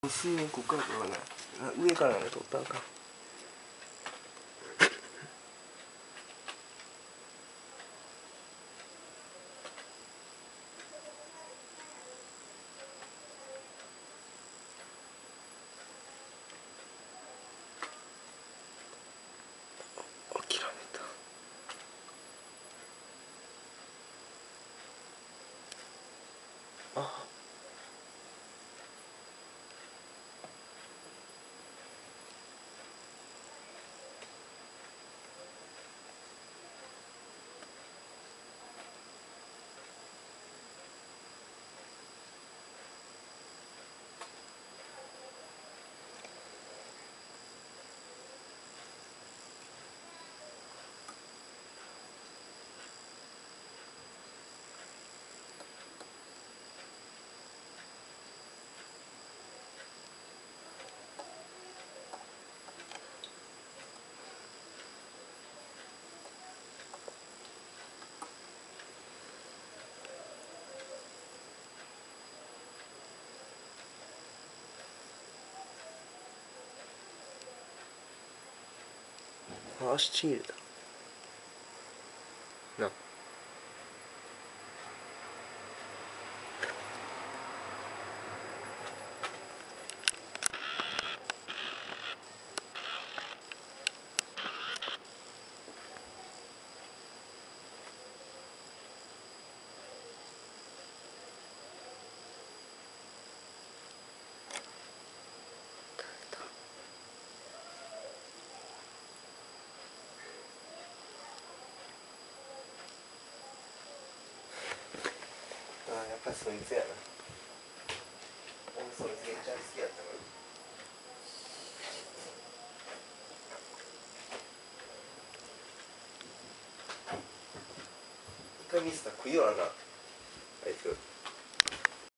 水面こっから取らない上からね取ったんか。諦めた。あ足ちぎれたな。やっぱりそいつやな。俺そいつめっちゃ好きやったから。一回ミスったら食いよらなあいつ。